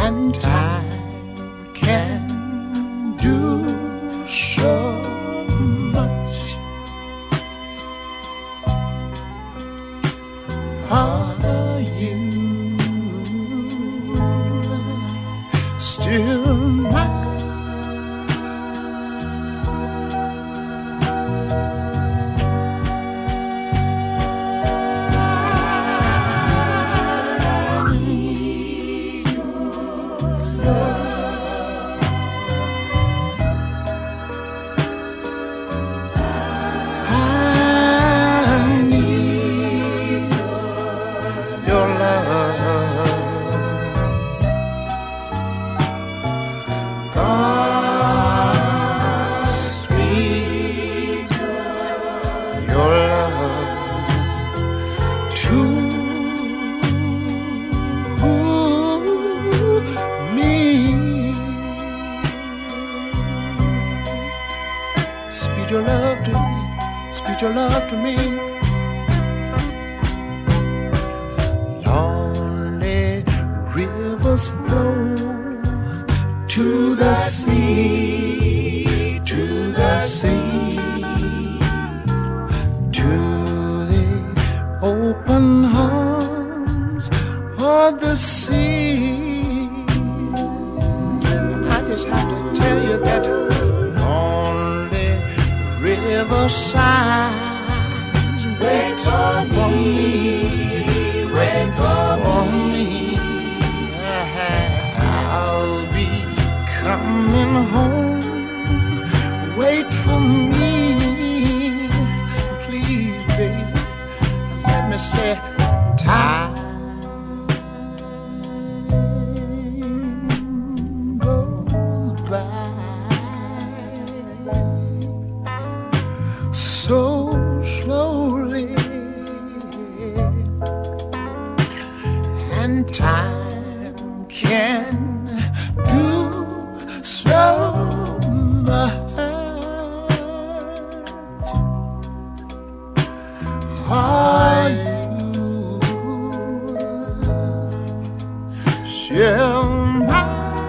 and time can do so much. Are you still mine? Your love to me. Lonely rivers flow to the sea, to the sea, to the open arms of the sea. I just have to tell you that lonely riverside, wait for me, wait for me. I'll be coming home. Wait for me, please, baby. Let me say, time goes by so slowly, and time can do so much. Are you still mine?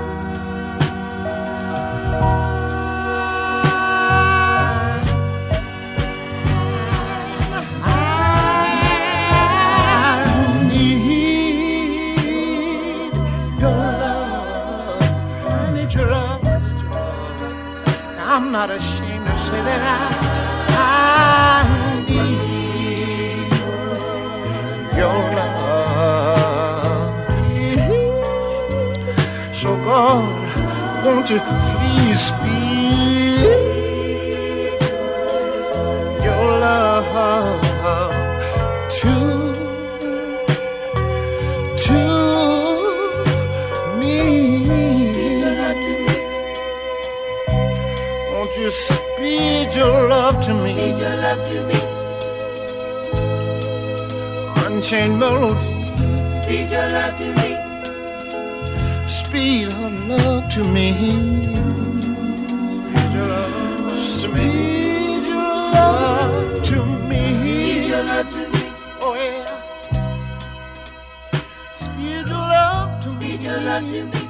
I'm not ashamed to say that I need your love. So God, won't you please speak your love to me. Just speed your love to me. Speed your love to me. Unchained melody. Speed your love to me. Speed your love to me. Speed your love to me. Speed your love to me. Oh yeah. Speed your love to me. Speed your love to me.